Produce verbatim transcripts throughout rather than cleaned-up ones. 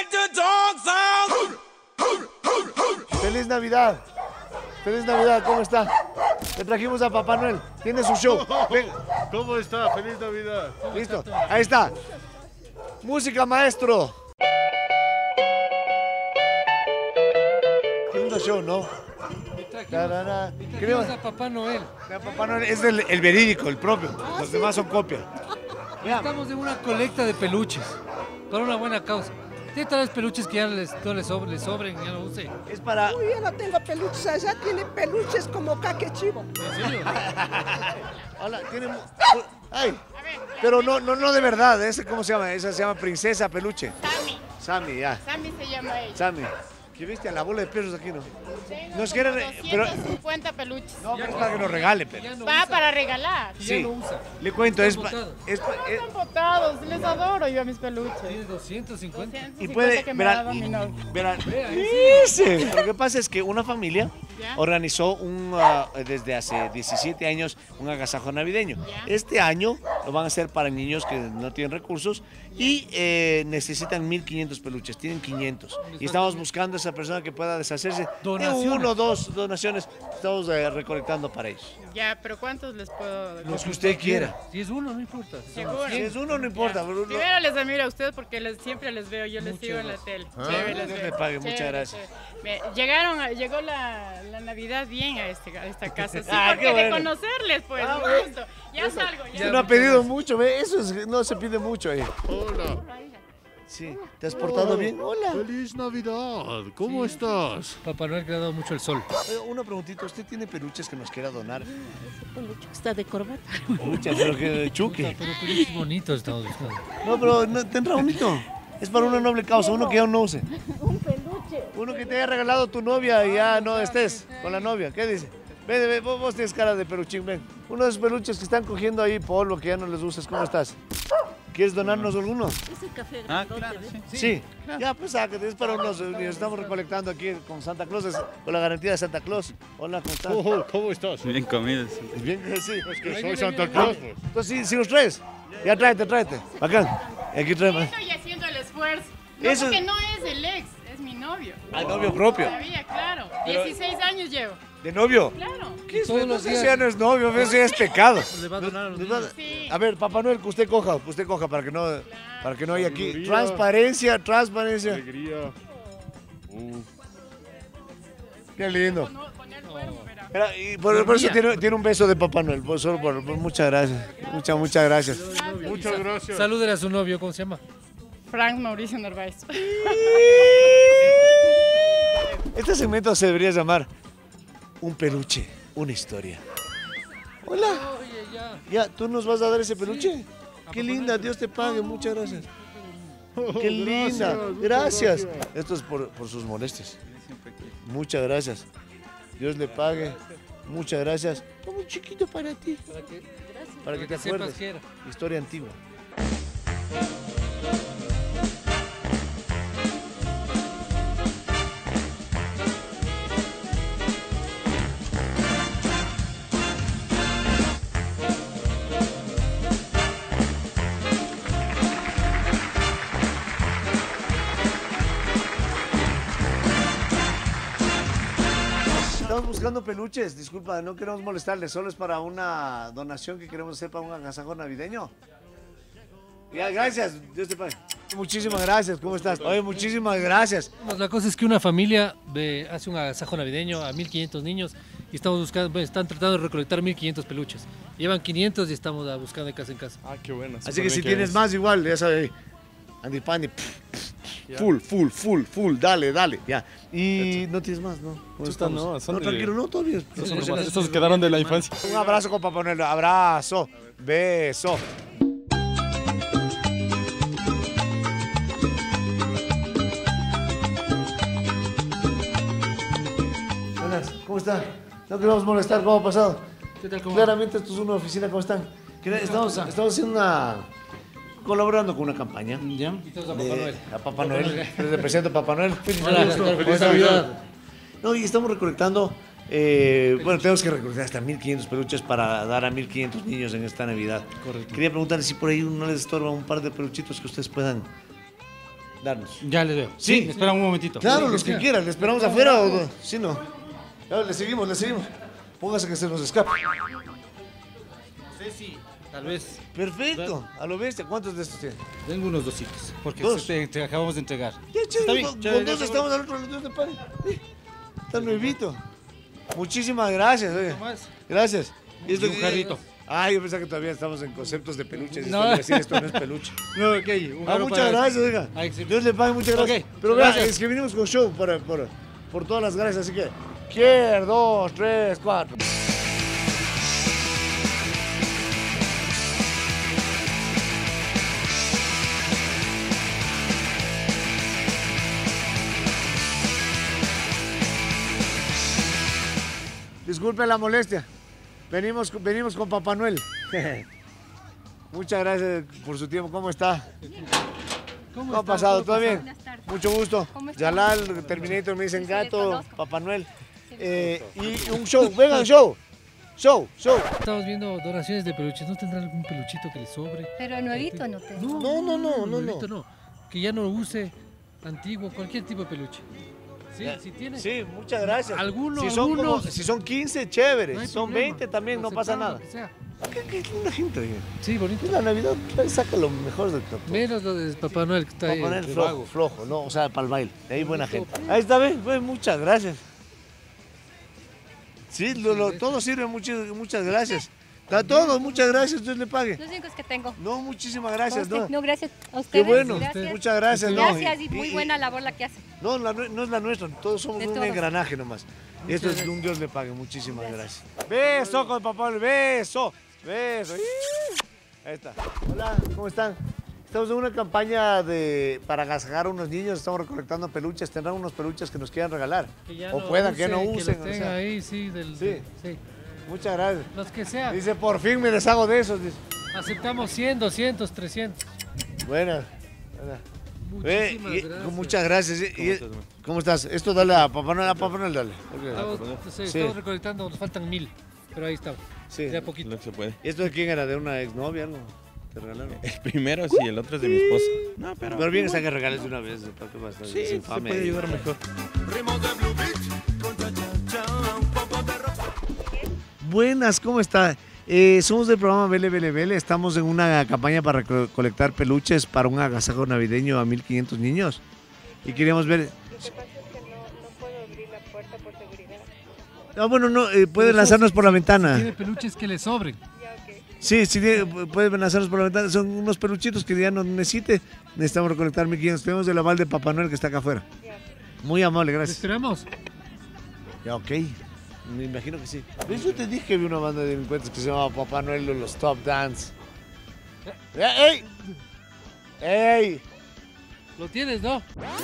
Feliz Navidad. Feliz Navidad, ¿cómo está? Le trajimos a Papá Noel. Tiene su show. Ven. ¿Cómo está? Feliz Navidad. Listo. Ahí está. Música, maestro. Qué lindo show, ¿no? Trajimos, trajimos a Papá Noel. Papá Noel es el, el verídico, el propio. Los demás son copia. Estamos en una colecta de peluches para una buena causa. Tiene tal vez peluches que ya les, no les, sobre, les sobren, ya no use. Es para... Uy, yo no tengo peluches allá, tiene peluches como caquechivo. ¿En serio? Hola, tiene... Ay, pero no, no, no de verdad, ese ¿cómo se llama? Esa se llama Princesa Peluche. Sammy. Sammy, ya. Sammy se llama ella. Sammy. ¿Qué viste a la bola de perros aquí, no? Tengo Nos como quieren... Pero... doscientos cincuenta peluches. No, pero es para que nos regale, pero... No Va usa. para regalar. Y Sí. ya no usa. Le cuento, es... Están pa- botados. es pa- es- Están botados, les adoro yo a mis peluches. Tiene doscientos cincuenta. doscientos Y cincuenta puede... que me ha Verán, dado mi novio. verán, Vea, ahí dice. Lo que pasa es que una familia ¿Ya? organizó un, ah, desde hace diecisiete años un agasajo navideño. ¿Ya? Este año lo van a hacer para niños que no tienen recursos y eh, necesitan mil quinientos peluches, tienen quinientos. Y estamos buscando a esa persona que pueda deshacerse de Donaciones. uno o dos donaciones. Estamos eh, recolectando para ellos. Ya, pero ¿cuántos les puedo Los que usted quiera. Si es uno, no importa. Si son Seguro. Si es uno, no importa. Ya. pero uno- Primero les admiro a ustedes porque les- siempre les veo, yo les Muchas sigo en la gracias. tele. Ah, Chévere, les Dios veo. le pague, muchas Chévere, gracias. chévere. Me- llegaron, a- llegó la, la Navidad bien a, este, a esta casa, sí, Ah, porque qué de bueno. conocerles, pues, Ah, un bueno. gusto. Ya salgo, ya. Usted no ha pedido mucho, ¿ve? Eso es- no se pide mucho ahí. Hola. Sí. ¿Te has portado bien? Hola. Feliz Navidad. ¿Cómo estás? Papá Noel que le ha dado mucho el sol. Eh, Una preguntita, ¿usted tiene peluches que nos quiera donar? Peluche que está de corbata. Muchas, pero que chuque. Pero peluches bonitos estamos buscando. No, pero no, tendrá bonito. Es para una noble causa, uno que ya no use. Un peluche. Uno que te haya regalado tu novia y ya no estés con la novia. ¿Qué dice? Ven, ven, vos, vos tienes cara de peluchín, ven. Uno de esos peluches que están cogiendo ahí polvo, que ya no les usas. ¿Cómo estás? ¿Quieres donarnos alguno? Ese café Ah, grandote, claro, ¿ves? sí. Sí. Ya, pues sácate, es para unos niños. Estamos recolectando aquí con Santa Claus, es- con la garantía de Santa Claus. Hola, ¿cómo estás? Oh, ¿cómo estás? Bien comidos. Bien, sí. Es que soy Santa Claus, pues. Entonces, sí, sí los traes. Ya tráete, tráete. Bacán. Y aquí trae más. Estoy haciendo el esfuerzo. No, Eso- porque no es el ex, es mi novio. Al novio propio. Todavía, claro. Pero- dieciséis años llevo. ¿De novio? Claro. ¿Qué es? Todos Entonces los días. ya no es novio, eso ya es pecado. Le va a donar a los Nos va- niños. Sí. A ver, Papá Noel, que usted coja, que usted coja para que no, para que no haya aquí. Sabiduría. Transparencia, transparencia. Alegría. Uh, Qué lindo. Con, con el cuerpo, verá. Mira, y por, por eso tiene, tiene un beso de Papá Noel. Por, solo por, por- muchas gracias. Muchas, muchas gracias. muchas gracias. Salúdele a su novio, ¿cómo se llama? Frank Mauricio Narváez. Este segmento se debería llamar Un peluche, una historia. Hola. Oye, ya. Ya, ¿tú nos vas a dar ese peluche? A Qué Papá linda, Noel. Dios te pague, muchas gracias. Oh, Qué linda, muchas gracias. Esto es por, por sus molestias. Muchas gracias. Dios le pague. Muchas gracias. Toma un chiquito para ti, Para que, para que te sepas acuerdes. que era. Historia antigua. Estamos buscando peluches, disculpa, no queremos molestarles, solo es para una donación que queremos hacer para un agasajo navideño. Ya, gracias, Dios te pague. Muchísimas gracias, ¿cómo estás? Oye, muchísimas gracias. Pues la cosa es que una familia ve- hace un agasajo navideño a mil quinientos niños y estamos buscando, pues, están tratando de recolectar mil quinientos peluches. Llevan quinientos y estamos ah, buscando de casa en casa. Ah, qué bueno. Así que si tienes más, igual, ya sabes, Andy Pani, full, full, full, full, dale, dale, ya. Y no tienes más, ¿no? ¿Cómo Chuta, estamos? no, son no, de- tranquilo, no, todavía. Estos son nomás- estos quedaron de la infancia. Un abrazo con Papá Noel, abrazo, beso. Buenas, ¿cómo está? No queremos molestar, ¿cómo ha pasado? ¿Qué tal? ¿Cómo? Claramente esto es una oficina, ¿cómo están? Quer- Estamos, estamos haciendo una... colaborando con una campaña. ¿Ya? Y todos a Papá de- Noel. A Papá Noel. Les represento a Papá Noel. Feliz Hola, Navidad. feliz Navidad. No, y estamos recolectando, eh, bueno, tenemos que recolectar hasta mil quinientos peluches para dar a mil quinientos niños en esta Navidad. Correcto. Quería preguntarles si por ahí no les estorba un par de peluchitos que ustedes puedan darnos. Ya les veo. Sí. Sí, espera un momentito. Claro, los que quieran. ¿Le esperamos afuera o no? Sí, no. Claro, le seguimos, le seguimos. Póngase que se nos escape. No sé si, tal vez, Perfecto. A lo bestia. ¿Cuántos de estos tiene? tengo unos dositos. Porque Dos. te, te acabamos de entregar. Ya, Está chévere. bien, Con, chévere, con dos ya, estamos al otro lado de padre. Sí. Está nuevito. Muchísimas gracias, oye. Más. Gracias. Y un jarrito. Ah, yo pensaba que todavía estamos en conceptos de peluches. No. No. Decir, esto no es peluche. No, ok. Un Ah, jarro muchas para- gracias, oiga. Ay, sí. Dios le pague, muchas gracias. Ok, Pero vea, gracias. es que vinimos con show para, por, por todas las gracias, así que... Quiero, dos, tres, cuatro. Disculpe la molestia. Venimos, con- venimos con Papá Noel. Muchas gracias por su tiempo. ¿Cómo está? ¿Cómo, ¿Cómo ha está? pasado? ¿Cómo ¿Todo bien? Buenas tardes. Mucho gusto. ¿Cómo está? Yalal, Terminator, me dicen Sí, sí, le gato, conozco. Papá Noel. Eh, y un show, vengan, show. Show, show. Estamos viendo donaciones de peluches. ¿No tendrá algún peluchito que le sobre? Pero nuevito no tengo. No, no, no, no, nuevito no. Que ya no lo use, antiguo, cualquier tipo de peluche. Sí, si tiene. Sí, muchas gracias. Alguno, si son, como- algunos. si son quince, chévere. No hay Si son problema. veinte, también no pasa Aceptamos nada. lo que sea. ¿Qué, qué linda gente, oye. Sí, bonito. Y la Navidad pues, saca lo mejor de todo. Menos lo de Papá Noel que está ahí. Papá Noel de flojo, vago. flojo, no, o sea, para el baile. De ahí buena gente. Ahí está, ¿ves? Pues, muchas gracias. Sí, lo- lo- todo sirve, muchas, muchas gracias. Está todo, muchas gracias, Dios le pague. Los únicos que tengo. No, muchísimas gracias, No, no. usted- no, gracias a Qué ustedes. bueno, Gracias. muchas gracias. no. Gracias y muy buena labor la que hacen. No, la nue- no es la nuestra, todos somos De un todos. engranaje nomás. Y esto es de un Dios le pague, muchísimas gracias. Beso con papá, beso, beso. Ahí está. Hola, ¿cómo están? Estamos en una campaña de, para agasajar a unos niños, estamos recolectando peluches, tendrán unos peluches que nos quieran regalar. Que ya O no puedan, que no use, usen. Que o los tenga sea. ahí, sí, del, Sí. sí. Muchas gracias. Los que sea. Dice, por fin me deshago de esos. Dice. Aceptamos cien, doscientos, trescientos. Buenas. buenas. Ve, Muchísimas y- gracias. Muchas gracias. Y- y- estás, man? ¿Cómo estás? Esto dale a papá Noel, a papá Noel, dale. Estamos, sí, estamos recolectando, nos faltan mil. Pero ahí estamos. Sí. De a poquito. Lo que se puede. ¿Y esto de quién era? ¿De una exnovia algo? ¿Te regalaron? El primero sí, el otro es de mi esposa. No, pero. Pero bien, que regales de una vez. ¿Para qué vas a Sí, es se infame. puede ayudar mejor. Buenas, ¿cómo está? Eh, somos del programa Vele Vele Vele. Estamos en una campaña para recolectar peluches para un agasajo navideño a mil quinientos niños. Y queríamos ver... Lo que pasa es que no, no puedo abrir la puerta por seguridad. Ah, bueno, no, eh, puede lanzarnos por la ventana. Tiene peluches que le sobren. Ya, ok. Sí, sí, tiene- puede lanzarnos por la ventana. Son unos peluchitos que ya no necesite. Necesitamos recolectar mil quinientos. Tenemos el aval de Papá Noel que está acá afuera. Ya. Muy amable, ¿Le gracias. esperamos? Ya, ok. Me imagino que sí. ¿Ves? Yo te dije que vi una banda de delincuentes que se llamaba Papá Noel o los Top Dance. ¡Ey! ¡Ey! ¿Lo tienes, no?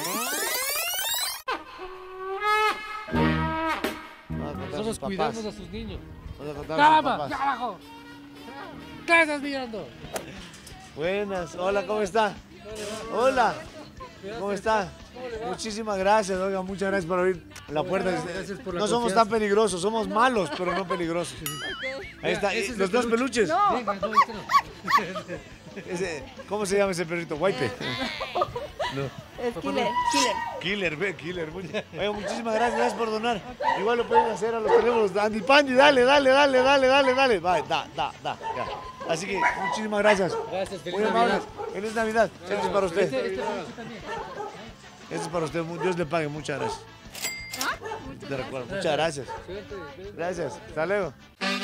Vamos a contar a sus Nosotros papás. cuidamos a sus niños. Vamos a contar a sus ¡Caramba! papás. ¡Ya abajo! ¿Qué estás mirando? Buenas. Hola, ¿cómo está? Hola. ¿Cómo está? Muchísimas gracias, oiga, muchas gracias por abrir la puerta. Gracias por la No somos confianza. tan peligrosos, somos malos, pero no peligrosos. Ahí está, Ese y es los el dos peluche. peluches. Venga, no, este no. Ese- ¿Cómo se llama ese perrito? Guaype. Es killer, killer. Killer, ve, killer. Mucha- Oiga, muchísimas gracias, gracias por donar. Igual lo pueden hacer a los teléfonos. Andy Pandy, dale, dale, dale, dale, dale, dale. Va, da, da, da. Ya. Así que muchísimas gracias. Gracias, feliz Muy amables. Navidad. Feliz Navidad. Este es para usted. Este, este peluche también. Este es para usted. Dios le pague. Muchas gracias. Te recuerdo. Muchas gracias. Suerte, suerte. Gracias. Hasta luego.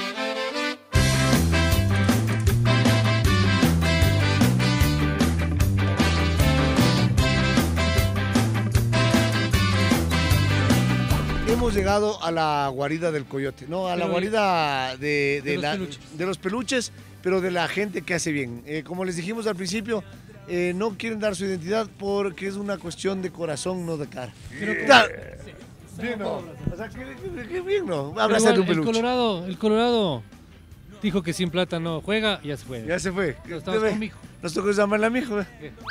Hemos llegado a la guarida del coyote, no, a la Pero- guarida de, de de los la- peluches. de los peluches, pero de la gente que hace bien. Eh, como les dijimos al principio, eh, no quieren dar su identidad porque es una cuestión de corazón, no de cara. Da- Bien, no. O sea, que, que- que bien, no. Pero Abrazar igual, un el peluche. Colorado, el Colorado dijo que sin plata no juega y ya se fue. Ya se fue. No, estamos Ve, con mi hijo. Nos tocó llamarle a mi hijo. ve.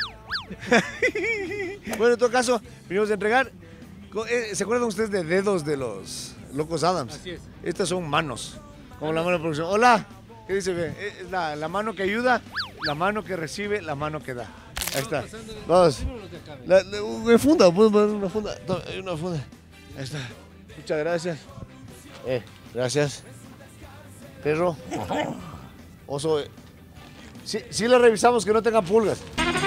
Bueno, en todo caso, venimos a entregar. Co- eh, ¿Se acuerdan ustedes de dedos de los Locos Adams? Así es. Estas son manos, como la mano de producción. Hola, ¿qué dice? Ve? Es la, la mano que ayuda, la mano que recibe, la mano que da. Ahí está. Vamos. La, la, una funda, ¿puedo poner una funda? Toma, hay una funda. Ahí está. Muchas gracias. Eh, gracias. Perro. Oso. Eh. Sí, sí le revisamos que no tenga pulgas.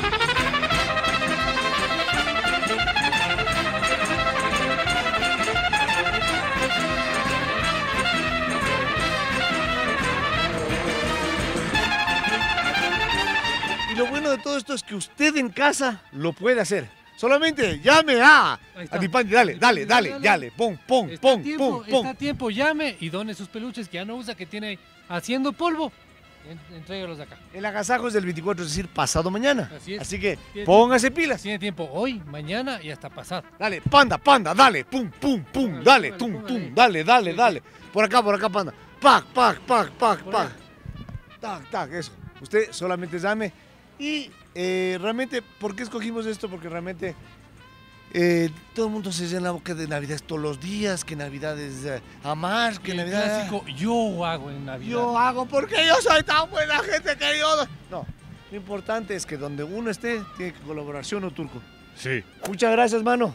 Y lo bueno de todo esto es que usted en casa lo puede hacer. Solamente llame a Adipandi, dale, dale, dale, dale, pum, pum, pum, pum, pum. Está a tiempo, llame y done sus peluches que ya no usa, que tiene haciendo polvo. En- Entrégalos acá. El agasajo es del veinticuatro, es decir, pasado mañana. Así es. Así que Tiene póngase pilas. Tiene tiempo hoy, mañana y hasta pasado. Dale, panda, panda, dale, pum, pum, pum, Póngale, dale, póngale, tum, póngale. tum, dale, dale, Sí, dale. sí. Por acá, por acá, panda. Pac, pac, pac, pac, Por pac. ahí. Tac, tac, eso. Usted solamente llame. Y eh, realmente, ¿por qué escogimos esto? Porque realmente eh, todo el mundo se llena la boca de Navidad todos los días, que Navidad es eh, amar, que El Navidad... clásico yo hago en Navidad. Yo hago porque yo soy tan buena gente que yo... No, lo importante es que donde uno esté, tiene que colaboración o turco. Sí. Muchas gracias, mano.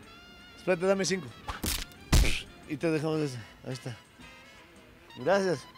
Espérate, dame cinco. Y te dejamos eso. Ahí está. Gracias.